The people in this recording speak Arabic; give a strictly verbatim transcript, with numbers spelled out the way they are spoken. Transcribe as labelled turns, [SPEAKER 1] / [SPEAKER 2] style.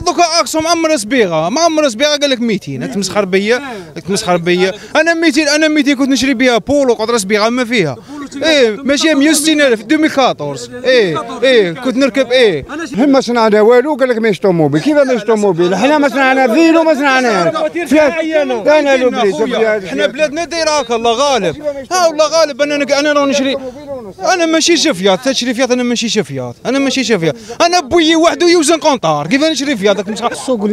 [SPEAKER 1] دوكا اكسو معمر صبيغه معمر صبيغه قال لك ميتين تمسخر بيا تمسخر بيا انا ميتين انا ميتين كنت نشري بها بولو قدر صبيغه ما فيها ايه ماشي مية وستين ألف ألفين وأربعطاش ايه ايه كنت نركب ايه
[SPEAKER 2] هم ما صنعنا والو قال لك ماهيش طوموبيل كيف ماهيش طوموبيل حنا ما صنعنا فيلو ما صنعناش انا لو بليس
[SPEAKER 1] حنا بلادنا دايره هكا الله غالب ها والله غالب انا انا راه نشري انا ماشي شفيات تشري فيات انا ماشي شفيات انا ماشي شفيات انا بويي وحده يوزن قنطار كيف نشري فيات